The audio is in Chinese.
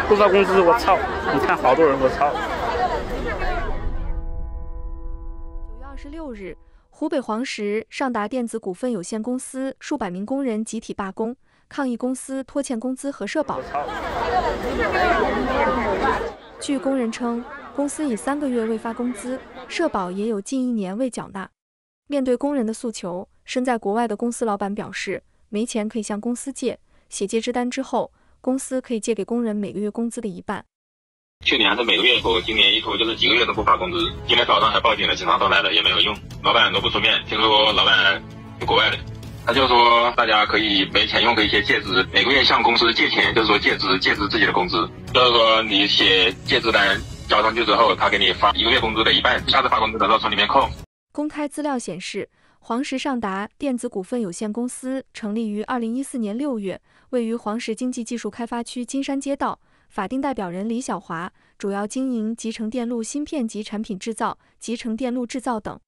不发工资，我操！你看好多人，我操。 9月26日，湖北黄石上达电子股份有限公司数百名工人集体罢工，抗议公司拖欠工资和社保。据工人称，公司已3个月未发工资，社保也有近1年未缴纳。面对工人的诉求，身在国外的公司老板表示，没钱可以向公司借，写借支单之后，公司可以借给工人每个月工资的1半。 去年还是每个月拖，今年一拖就是几个月都不发工资。今天早上还报警了，警察都来了也没有用，老板都不出面。听说老板是国外的，他就说大家可以没钱用可以写借支，每个月向公司借钱，就是说借支自己的工资，就是说你写借支单交上去之后，他给你发1个月工资的1半，下次发工资的时候从里面扣。 公开资料显示，黄石上达电子股份有限公司成立于2014年6月，位于黄石经济技术开发区金山街道。法定代表人李小华主要经营集成电路芯片及产品制造、集成电路制造等。